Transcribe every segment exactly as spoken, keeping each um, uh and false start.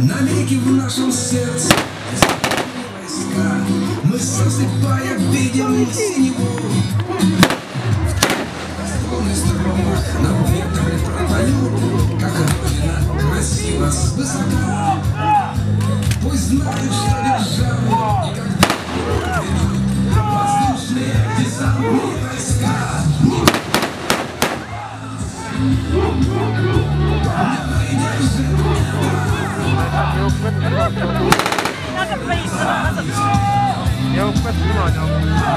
навеки в нашем сердце войска. Мы засыпая видим синеву. В струнах на ветре пропою, как родина красиво свысока. Пусть знают, что державы никогда не ведут воздушные десантные войска. Я упасть понял.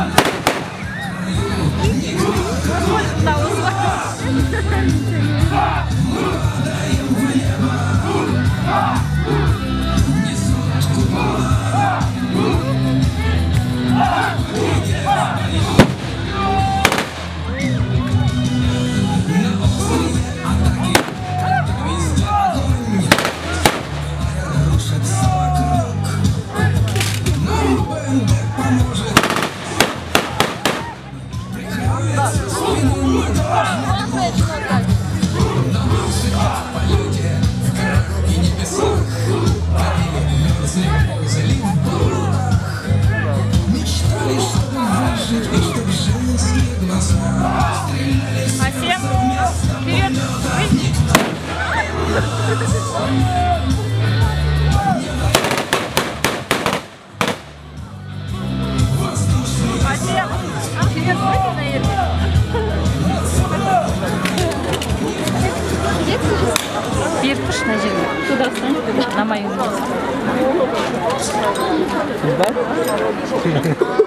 А всем вперед! А всем вперед! Вперед, пусть на землю. Туда встань. На мою ногу. Да?